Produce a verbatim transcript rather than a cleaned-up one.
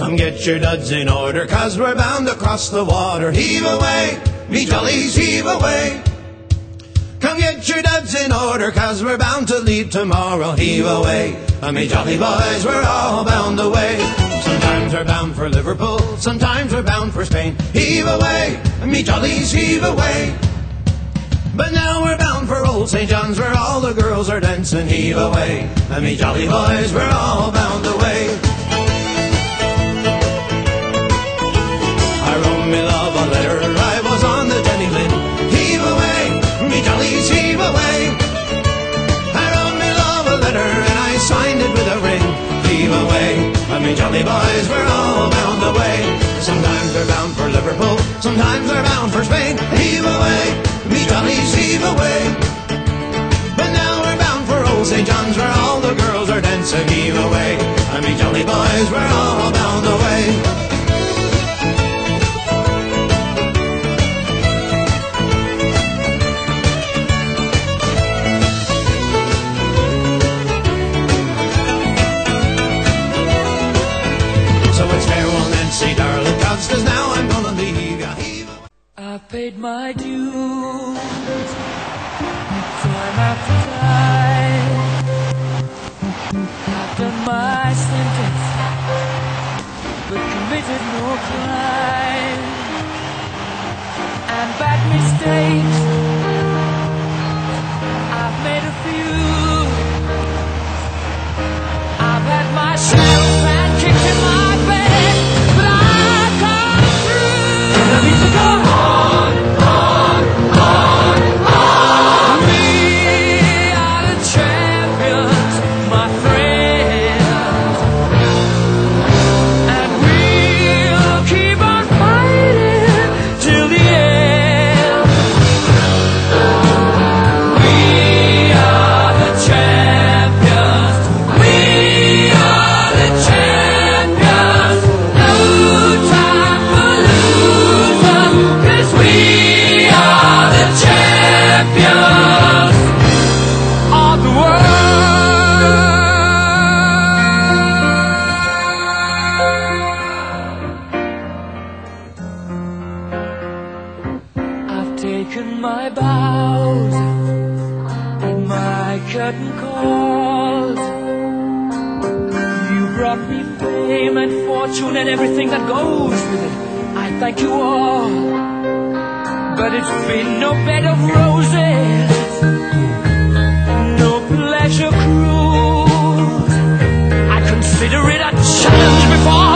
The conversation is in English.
Come get your duds in order, 'cause we're bound to cross the water. Heave away, me jollies, heave away. Come get your duds in order, 'cause we're bound to leave tomorrow. Heave away, me jolly boys, we're all bound away. Sometimes we're bound for Liverpool, sometimes we're bound for Spain. Heave away, me jollies, heave away. But now we're bound for old Saint John's, where all the girls are dancing. Heave away, me jolly boys, we're all bound away. I wrote me love a letter, I was on the Jenny Lynn. Heave away, me jollies, heave away. I wrote me love a letter and I signed it with a ring. Heave away, me jolly boys, we're all bound away. Sometimes we're bound for Liverpool, sometimes we're bound for Spain. Heave away, me jollies, heave away. But now we're bound for old Saint John's, where all the girls are dancing. Heave away, me jolly boys, we're all bound away. Say, darling, 'cause now I'm gonna leave ya. I've paid my dues, time after time. I've done my sentence, but committed no crime. And bad mistakes, I've made a few. I've had my share of bad kicks in my bed. Go on, on, on, on. We are the champions, my friends, and we'll keep on fighting till the end. We are the champions, we are the champions. No time for losing, 'cause we are the champions of the world. I've taken my bows in my curtain calls. You brought me fame and fortune and everything that goes with it. I thank you all, but it's been no bed of roses, no pleasure cruise. I consider it a challenge before